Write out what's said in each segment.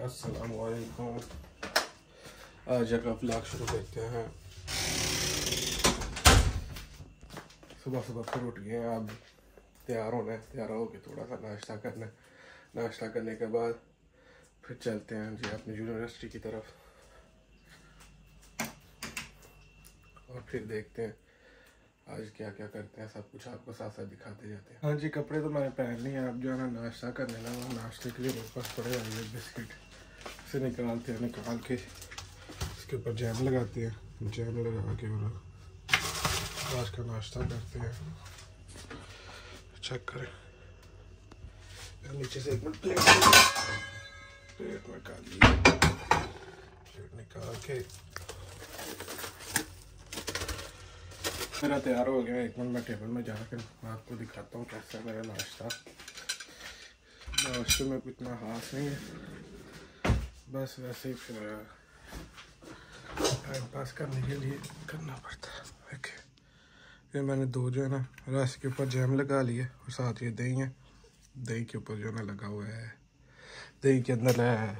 अस्सलामुअलैकुम। आज का व्लॉग शुरू करते हैं। सुबह सुबह फिर उठ गए हैं, अब तैयार होना है। तैयार होके थोड़ा सा नाश्ता करना है। नाश्ता करने के बाद फिर चलते हैं जी अपनी यूनिवर्सिटी की तरफ और फिर देखते हैं आज क्या क्या करते हैं। सब कुछ आपको साथ साथ दिखाते जाते हैं। हाँ जी, कपड़े तो मैंने पहन लिए हैं। अब जो है ना नाश्ता करने लगा। नाश्ते के लिए मेरे पास पड़े हुए बिस्किट से निकालते हैं, निकाल के इसके ऊपर जैम लगाते हैं। जैम लगा के और आज का नाश्ता करते हैं। चेक करें नीचे से एक मिनट प्लेट निकाल ली। प्लेट निकाल के मेरा तैयार हो गया। एक मिनट मैं टेबल में जाकर आपको दिखाता हूँ कैसा मेरा नाश्ता। नाश्ते में कुछ इतना खास नहीं है, बस वैसे ही फिर टाइम पास करने के लिए करना पड़ता है। ओके, ये मैंने दो जो है ना रस के ऊपर जैम लगा लिए और साथ ये दही है। दही के ऊपर जो है ना लगा हुआ है, दही के अंदर है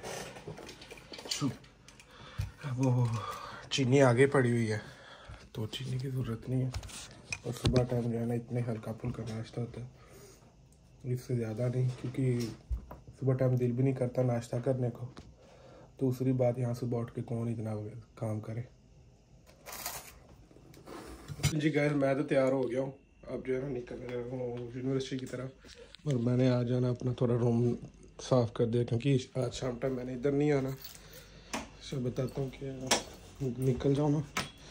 वो चीनी आगे पड़ी हुई है, तो चीनी की ज़रूरत नहीं है। और सुबह टाइम जो है ना इतने हल्का फुल्का नाश्ता होता है, इससे ज़्यादा नहीं, क्योंकि सुबह टाइम दिल भी नहीं करता नाश्ता करने को। दूसरी बात, यहाँ सुबह उठ के कौन इतना काम करे। जी गैर, मैं तो तैयार हो गया हूँ। अब जो है ना निकल रहा हूँ यूनिवर्सिटी की तरफ। और मैंने आज जाना अपना थोड़ा रूम साफ़ कर दिया, क्योंकि आज शाम टाइम मैंने इधर नहीं आना। सब बताता हूँ कि निकल जाऊँ ना।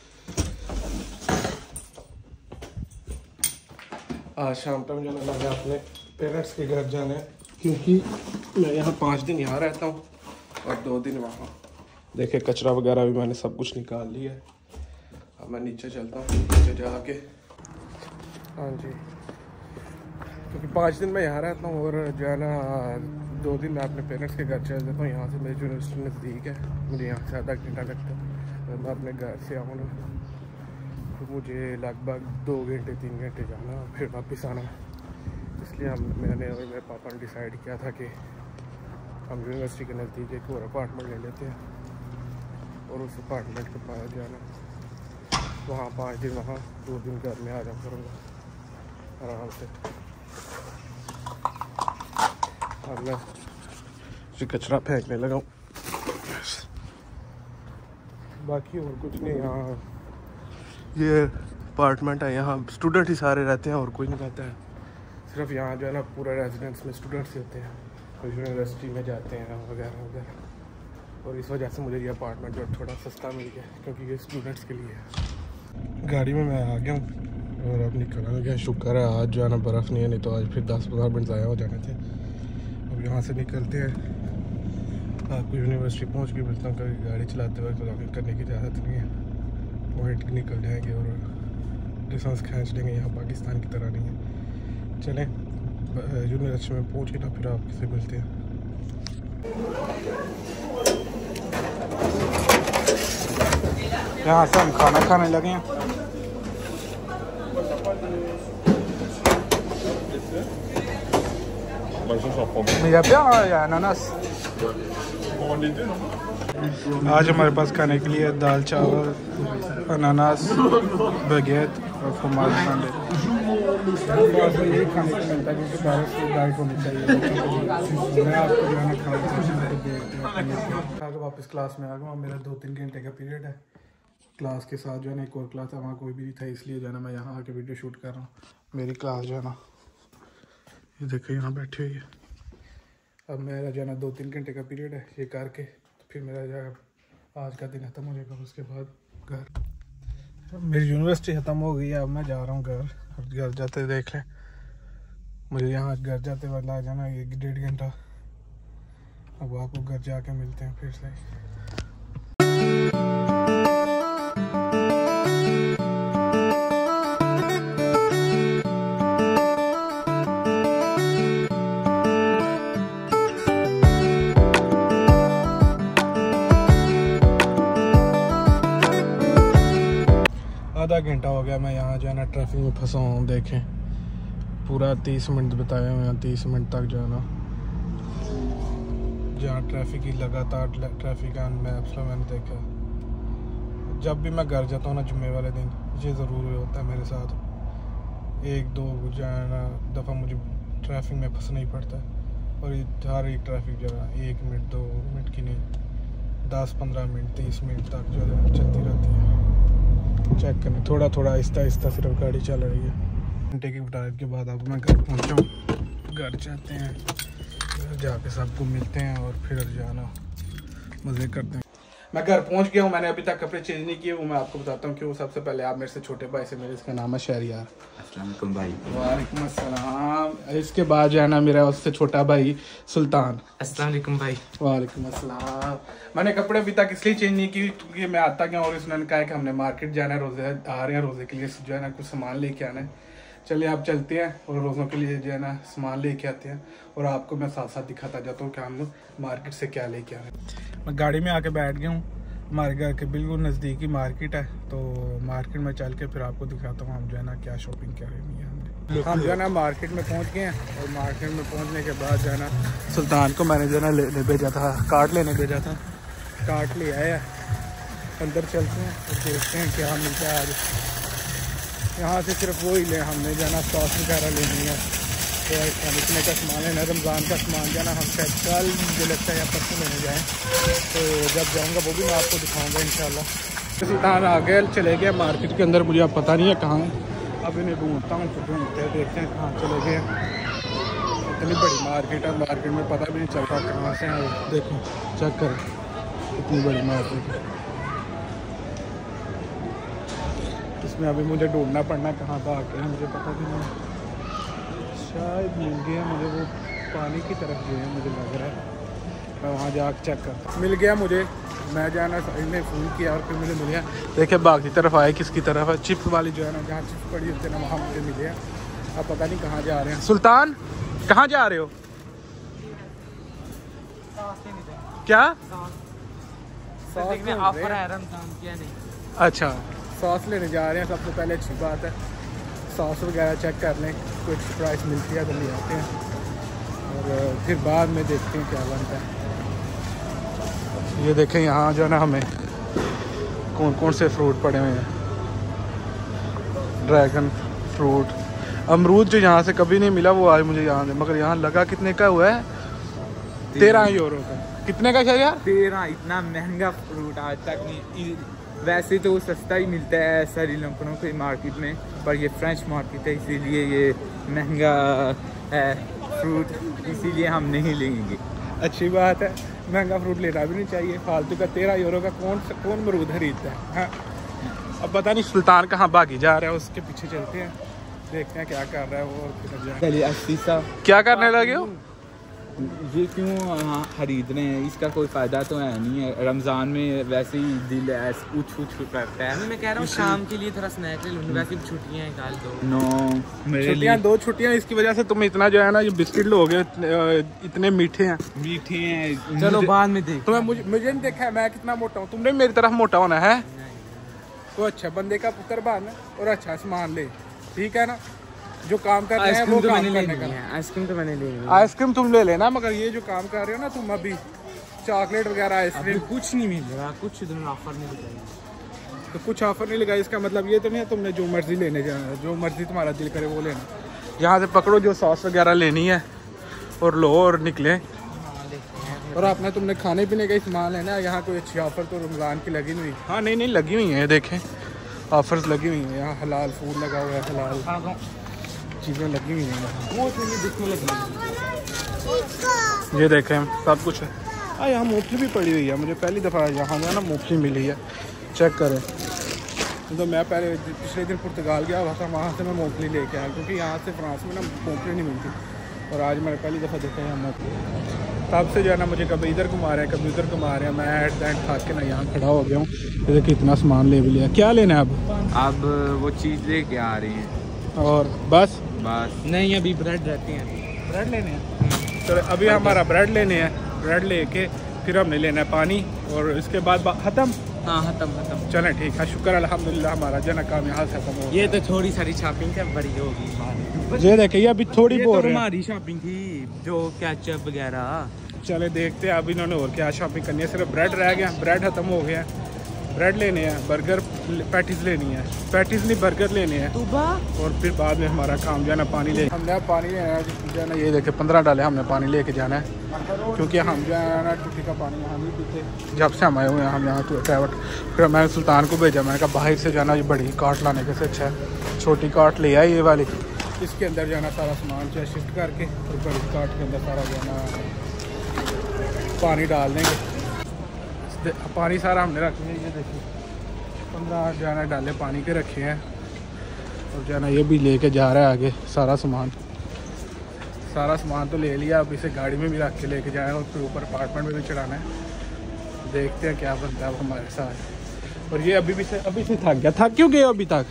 आज शाम टाइम जो है ना मैंने अपने पेरेंट्स के घर जाना है, क्योंकि मैं यहाँ 5 दिन यहाँ रहता हूँ और 2 दिन वहाँ। देखे कचरा वगैरह भी मैंने सब कुछ निकाल लिया है। अब मैं नीचे चलता हूँ, नीचे जाके। हाँ जी, क्योंकि 5 दिन मैं यहाँ रहता हूँ और जो है ना 2 दिन मैं अपने पेरेंट्स के घर चल जाता हूँ। यहाँ से मेरी यूनिवर्सिटी नज़दीक है, मुझे यहाँ से आधा घंटा लगता है। मैं अपने घर से आऊँ ना तो मुझे लगभग 2 घंटे 3 घंटे जाना और फिर वापस आना। इसलिए मैंने और मेरे पापा ने डिसाइड किया था कि हम यूनिवर्सिटी के नज़दीक एक और अपार्टमेंट ले लेते हैं और उस अपार्टमेंट के पास जाना, वहाँ 5 दिन वहाँ 2 दिन घर में आ जाया करूँगा आराम से। और मैं कचरा फेंकने लगा हूँ, बाकी और कुछ नहीं। यहाँ ये अपार्टमेंट है, यहाँ स्टूडेंट ही सारे रहते हैं और कोई नहीं रहता है। सिर्फ यहाँ जो है ना पूरा रेजिडेंस में स्टूडेंट्स ही होते हैं और यूनिवर्सिटी में जाते हैं वगैरह वगैरह। और इस वजह से मुझे ये अपार्टमेंट जो थोड़ा सस्ता मिल गया, क्योंकि ये स्टूडेंट्स के लिए है। गाड़ी में मैं आ गया हूँ और अब निकलना गया। शुक्र है आज जो है ना बर्फ़ नहीं है, नहीं तो आज फिर 10-15 मिनट ज़ाया हो जाने थे। अब यहाँ से निकलते हैं। आपको यूनिवर्सिटी पहुँच के मिलता हूँ, कभी गाड़ी चलाते वक्त लॉगिंग करने की इजाज़त नहीं है। पॉइंट निकल जाएंगे और लाइसेंस खींच लेंगे। यहाँ पाकिस्तान की तरह नहीं है। चलें यूनिवर्सिटी में पहुँच के ना फिर आपसे मिलते हैं। यहाँ से हम खाना खाने लगे हैं। अनानास आज हमारे पास खाने के लिए दाल चावल, अनानास, बगैत और फुमाल सांडे। यही खाने को मिलता है, क्योंकि भारत की डाइट होनी चाहिए। मैं आपको जो है ना खाना वापस क्लास में आ गया। मेरा 2-3 घंटे का पीरियड है। क्लास के साथ जो है ना एक और क्लास है, वहाँ कोई भी नहीं था, इसलिए जो है ना मैं यहाँ आके वीडियो शूट कर रहा हूँ। मेरी क्लास जो है ना ये देखिए यहाँ बैठी हुई है। अब मेरा जो है ना 2-3 घंटे का पीरियड है, ये करके फिर मेरा जो है आज का दिन ख़त्म हो जाएगा। उसके बाद घर, मेरी यूनिवर्सिटी ख़त्म हो गई है। अब मैं जा रहा हूँ घर। घर जाते देख लें, मुझे यहाँ घर जाते वक्त लग जाना 1-1.5 घंटा। अब आपको घर जाके मिलते हैं फिर से। आधा घंटा हो गया मैं यहाँ जो है ना ट्रैफिक में फंसा हूँ। देखें पूरा 30 मिनट बताए हुए हैं, 30 मिनट तक जो है ना जहाँ ट्रैफिक की लगातार ट्रैफिक ऑन मैप्स में मैंने देखा। जब भी मैं घर जाता हूँ ना जुम्मे वाले दिन, ये ज़रूर होता है मेरे साथ। एक दो जो है ना दफ़ा मुझे ट्रैफिक में फंसना ही पड़ता है। और ये हर एक ट्रैफिक जो है 1 मिनट 2 मिनट की नहीं, 10-15 मिनट 30 मिनट तक जो है चलती रहती है। चेक करें, थोड़ा थोड़ा आहिस्ता आहिस्ता सिर्फ गाड़ी चल रही है। घंटे की ड्राइव के बाद अब मैं घर पहुँचा हूँ। घर जाते हैं, घर जाके सबको मिलते हैं और फिर जाना मज़े करते हैं। मैं घर पहुंच गया हूँ। मैंने अभी तक कपड़े चेंज नहीं किए, वो मैं आपको बताता हूँ क्यों। सबसे पहले आप मेरे से छोटे भाई से, मेरे इसका नाम है शहरियार। अस्सलाम वालेकुम भाई। वालेकुम अस्सलाम। इसके बाद जो है ना मेरा उससे छोटा भाई सुल्तान। अस्सलाम वालेकुम भाई। वालेकुम अस्सलाम। मैंने कपड़े अभी तक इसलिए चेंज नहीं किए क्योंकि मैं आता गया और उसने कहा कि हमने मार्केट जाना है, रोज़े आ रहे हैं, रोज़े के लिए जो है ना कुछ सामान लेके आना है। चलिए आप चलते हैं और रोज़ों के लिए जो है ना सामान लेके आते हैं और आपको मैं साथ साथ दिखाता जाता हूँ कि हम लोग मार्केट से क्या लेके आ रहे हैं। मैं गाड़ी में आके बैठ गया हूँ। हमारे घर के बिल्कुल नज़दीकी मार्केट है, तो मार्केट में चल के फिर आपको दिखाता हूँ हम जो है ना क्या शॉपिंग करनी है हमने। हम जो है ना मार्केट में पहुँच गए हैं और मार्केट में पहुँचने के बाद जो है ना सुल्तान को मैंने जो है ना लेने भेजा था, कार्ड लेने भेजा था। कार्ड ले आया, अंदर चलते हैं और देखते हैं क्या मिलता है आज। यहाँ से सिर्फ वो ही ले, हमने जो है ना सॉस वगैरह लेनी है, तो खाने का सामान लेना है। रमज़ान का सामान जो है ना हम शायद कल मुझे लगता है या परसों लेने जाएँ, तो जब जाऊँगा वो भी मैं आपको दिखाऊँगा इंशाल्लाह। सुल्तान आगे चले गए मार्केट के अंदर, मुझे अब पता नहीं है कहाँ है। अब इन्हें ढूंढता हूँ, तो ढूंढते हैं, देखते हैं कहाँ चले गए। इतनी बड़ी मार्केट है, मार्केट में पता भी नहीं चलता कहाँ से है। देखो चेक करें, इतनी बड़ी मार्केट है। इसमें अभी मुझे ढूंढना पड़ना कहाँ पर आके है, मुझे पता भी नहीं। शायद मिल गया मुझे, वो पानी की तरफ जो है मुझे लग रहा है। मैं वहाँ जाकर चेक करता। मिल गया मुझे, मैं जो है ना इन्हें फ़ोन किया और फिर मुझे मिल गया। देखिए बाकी तरफ आए, किसकी तरफ है, चिप्स वाली जो है ना, जहाँ चिप्स पड़ी होती है ना वहाँ मुझे मिले हैं। अब पता नहीं कहाँ जा रहे हैं। सुल्तान कहाँ जा रहे हो? क्या ऑफर है रमजान की नहीं? अच्छा, सॉस लेने जा रहे हैं। सबसे पहले अच्छी बात है, सॉस वगैरह चेक कर लें, कुछ प्राइस मिलती है तो ले आते हैं और फिर बाद में देखते हैं क्या बनता है। ये देखें यहाँ जो है ना हमें कौन कौन से फ्रूट पड़े हुए हैं। ड्रैगन फ्रूट, अमरूद जो यहाँ से कभी नहीं मिला वो आज मुझे यहाँ, मगर यहाँ लगा कितने का हुआ है? 13 यूरो का। कितने का है यार? 13। इतना महंगा फ्रूट आज तक नहीं। वैसे तो सस्ता ही मिलता है श्रीलंकनों की मार्केट में, पर ये फ्रेंच मार्केट है इसीलिए ये महंगा है फ्रूट, इसीलिए हम नहीं लेंगे। अच्छी बात है, महंगा फ्रूट लेना भी नहीं चाहिए फालतू का। 13 यूरो का कौन अमरूद खरीदता है? हाँ, अब पता नहीं सुल्तान कहाँ भागी जा रहा है, उसके पीछे चलते हैं, देखते हैं क्या कर रहा है वो। चलिए 80 सा क्या करने लगे हो? ये क्यों खरीद रहे हैं? इसका कोई फ़ायदा तो है नहीं है। रमज़ान में वैसे ही दिल उछ करता है। मैं कह रहा हूँ शाम के लिए थोड़ा स्नैक ले लूँगा, वैसे छुट्टियाँ निकाल दो। नो, मेरे लिए 2 छुट्टियाँ, इसकी वजह से तुम इतना जो है ना ये बिस्किट लोगे, इतने मीठे हैं। मीठे हैं, चलो बाद में देख। तुम्हें मुझे नहीं देखा है मैं कितना मोटा हूँ, तुमने मेरी तरफ मोटा होना है। तो अच्छा बंदे का पुत्र बन और अच्छा सामान ले, ठीक है ना? जो काम कर रहे हैं वो काम करने का। आइसक्रीम तो मैंने ले ली। आइसक्रीम तुम ले लेना, मगर ये जो काम कर रहे हो ना तुम अभी, चॉकलेट वगैरह आइसक्रीम कुछ नहीं मिल रहा, कुछ इधर ऑफर नहीं लगाई। तो कुछ ऑफर नहीं लगा, इसका मतलब ये तो नहीं है तुमने जो मर्जी लेने जाना, जो मर्जी तुम्हारा दिल करे वो लेना। यहाँ से पकड़ो जो सॉस वगैरह लेनी है और लो और निकले। और आपने तुमने खाने पीने का ही सामान लेना है। यहाँ कोई अच्छी ऑफर तो रमज़ान की लगी नहीं? हाँ नहीं लगी हुई है, देखें ऑफर्स लगी हुई हैं। यहाँ हलाल फूड लगा हुआ है, हलाल चीज़ें लगी हुई हैं। वो दिखने लगी, ये देखें सब कुछ है। हाँ यहाँ मूंगफली भी पड़ी हुई है, मुझे पहली दफ़ा यहाँ जो है ना मूंगफली मिली है। चेक करें, तो मैं पहले पिछले दिन पुर्तगाल गया हुआ था, वहाँ से मैं मूंगफली लेके आया क्योंकि यहाँ से फ्रांस में ना मूंगफली नहीं मिलती, और आज मैंने पहली दफ़ा देखा है यहाँ मूंगफली। तब से जो है ना मुझे कभी इधर घुमा रहे हैं कभी उधर घुमा रहे हैं। मैं एट दैट खा के ना यहाँ खड़ा हो गया हूँ। ये देखिए इतना सामान ले भी लिया। क्या लेना है अब वो चीज़ लेके आ रही हैं और बस नहीं, अभी ब्रेड रहते हैं। ब्रेड लेने हैं, चलो अभी हमारा ब्रेड लेने हैं। ब्रेड लेके फिर हमने लेना है पानी और इसके बाद ख़त्म। हाँ ख़त्म। चलें ठीक है, शुक्र अल्हम्दुलिल्लाह हमारा जना काम यहाँ से ख़त्म हो। ये तो थोड़ी सारी शॉपिंग क्या बड़ी होगी। ये देखिए अभी थोड़ी बहुत हमारी शॉपिंग थी, जो केचप वगैरह चले देखते हैं अब इन्होंने और क्या शॉपिंग करनी है। सिर्फ ब्रेड रह गया, ब्रेड ख़त्म हो गया, ब्रेड लेने हैं, बर्गर पैटीज़ लेनी है, पैटीज़ नहीं बर्गर लेने हैं, और फिर बाद में हमारा काम जो है ना पानी ले, हमने अब पानी लेना है जो है ना, ये देखे 15 डाले हमने पानी लेके जाना है क्योंकि हम जो है ना टूटी का पानी यहाँ नहीं पीते। जब से हम आए हुए हैं हम यहाँ तो ड्राइवर, फिर मैंने सुल्तान को भेजा, मैंने कहा बाहर से जाना, ये बड़ी कार्ट लाने के से अच्छा है छोटी कार्ट ले आई ये वाली, इसके अंदर जाना सारा सामान जो है शिफ्ट करके, और बड़ी कार्ट के अंदर सारा जो है ना पानी डाल देंगे। पानी सारा हमने रख लिया, ये देखिए 15 जो है ना डाले पानी के रखे हैं, और जो है ना ये भी लेके जा रहा है आगे सारा सामान तो ले लिया, अब इसे गाड़ी में भी रख के लेके जाए और फिर ऊपर अपार्टमेंट में भी चढ़ाना है। देखते हैं क्या बनता है हमारे साथ। और ये अभी से थक गया, थक क्यों गए अभी तक?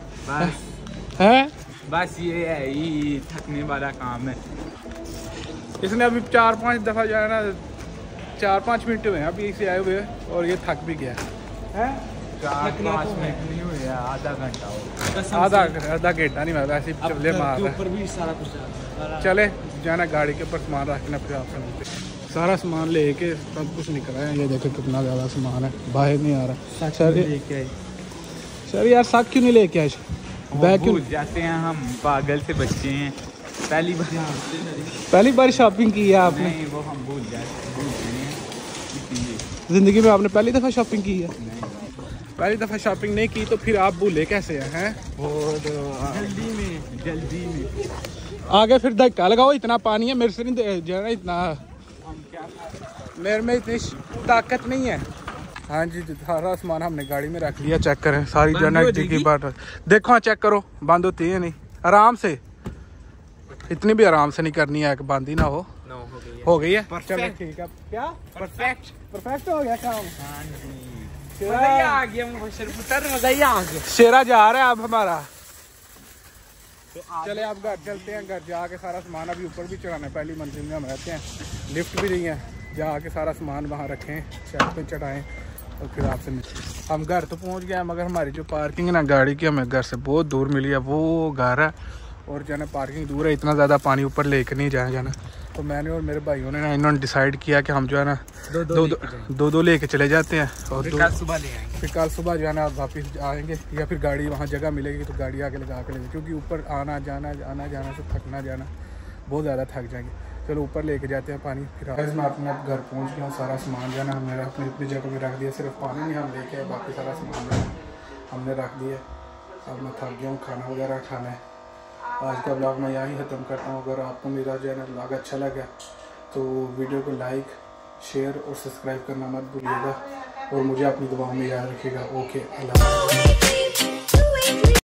बस ये है ही थकने वाला काम है। इसने अभी 4-5 दफ़ा जो है ना 4-5 मिनट हुए हैं अभी इसे आए हुए, और ये थक भी गया है। 4-5 मिनट नहीं हुए, आधा घंटा आधा घंटा नहीं, वैसे चले मार रहा है। चले जाना गाड़ी के ऊपर सामान रखना, फिर आपसे मिलते। सारा सामान लेके सब कुछ निकला है, ये देखो कितना ज़्यादा सामान है, बाहर नहीं आ रहा। सर यार साथ क्यों नहीं लेके आए? बैग क्यों जाते हैं हम, पागल से बच्चे हैं। पहली बार शॉपिंग की है आपने? नहीं, वो हम भूल जाते हैं। ज़िंदगी में आपने पहली दफ़ा शॉपिंग की है? पहली दफ़ा शॉपिंग नहीं की तो फिर आप भूले कैसे हैं? जल्दी में आगे फिर धक्का लगाओ, इतना पानी है मेरे से नहीं जो है ना, इतना मेरे में इतनी ताकत नहीं है। हाँ जी, सारा सामान हमने गाड़ी में रख लिया, चेक करें सारी जनरल की बात देखो, चेक करो बंद होती है नहीं, आराम से, इतनी भी आराम से नहीं करनी है कि बंद ही ना हो। हो गई है, चलो ठीक है। क्या परफेक्ट हो गया काम? हाँ जी, मजा आ गया, मजा ही आ गया। शेरा जा रहा है अब हमारा। चले आप घर चलते हैं, घर जाके सारा सामान अभी ऊपर भी चढ़ाना है, पहली मंजिल में हम रहते हैं, लिफ्ट भी नहीं है, जाके सारा सामान वहाँ रखें, छत पे चढ़ाएं, और फिर आपसे मिलते। हम घर तो पहुँच गए, मगर हमारी जो पार्किंग है ना गाड़ी की, हमें घर से बहुत दूर मिली है, वो घर है, और जो है ना पार्किंग दूर है, इतना ज़्यादा पानी ऊपर लेके नहीं जाना। तो मैंने और मेरे भाइयों ने ना इन्होंने डिसाइड किया कि हम जो है ना दो लेके चले जाते हैं, और कल सुबह ले आएंगे। फिर कल सुबह जो है ना वापस आएंगे, या फिर गाड़ी वहाँ जगह मिलेगी तो गाड़ी आके लगा के लेंगे, क्योंकि ऊपर आना जाना से थकना जाना बहुत ज़्यादा थक जाएंगे। चलो ऊपर लेके जाते हैं पानी। फिर मैं अपने घर पहुँच गया हूँ, सारा सामान जो है ना हमने अपनी जगह में रख दिया, सिर्फ पानी नहीं हम लेके आए, बाकी सारा सामान जो है हमने रख दिया। अब मैं थक गया हूँ, खाना वगैरह खाना है। आज का ब्लॉग मैं यहीं ख़त्म करता हूँ। अगर आपको मेरा जो है ना ब्लॉग अच्छा लगा तो वीडियो को लाइक, शेयर और सब्सक्राइब करना मत भूलिएगा, और मुझे अपनी दुआओं में याद रखिएगा। ओके, अल्लाह।